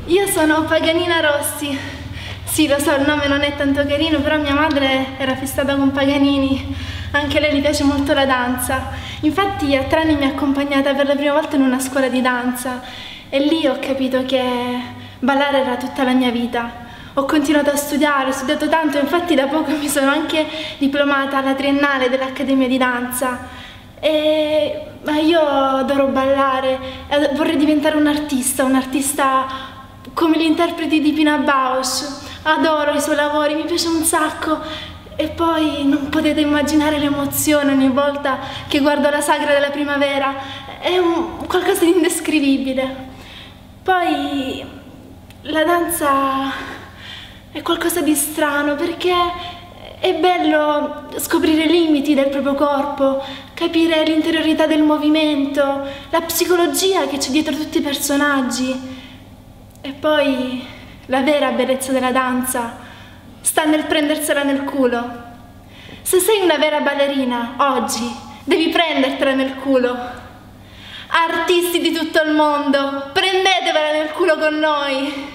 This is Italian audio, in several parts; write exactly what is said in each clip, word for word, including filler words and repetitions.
Io sono Paganina Rossi. Sì, lo so, il nome non è tanto carino, però mia madre era fissata con Paganini. Anche a lei gli piace molto la danza. Infatti a tre anni mi ha accompagnata per la prima volta in una scuola di danza e lì ho capito che ballare era tutta la mia vita. Ho continuato a studiare, ho studiato tanto, infatti da poco mi sono anche diplomata alla triennale dell'Accademia di Danza. E ma io adoro ballare, vorrei diventare un artista, un artista come gli interpreti di Pina Bausch. Adoro i suoi lavori, mi piace un sacco. E poi non potete immaginare l'emozione ogni volta che guardo la sagra della primavera, è un, qualcosa di indescrivibile. Poi la danza è qualcosa di strano perché è bello scoprire i limiti del proprio corpo, capire l'interiorità del movimento, la psicologia che c'è dietro tutti i personaggi. E poi la vera bellezza della danza sta nel prendersela nel culo. Se sei una vera ballerina, oggi devi prendertela nel culo. Artisti di tutto il mondo, prendetevela nel culo con noi.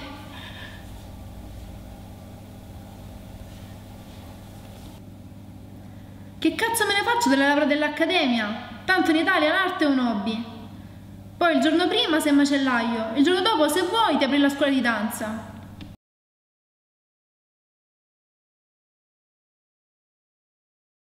Che cazzo me ne faccio della laurea dell'Accademia? Tanto in Italia l'arte è un hobby. Poi il giorno prima sei macellaio, il giorno dopo se vuoi ti apri la scuola di danza.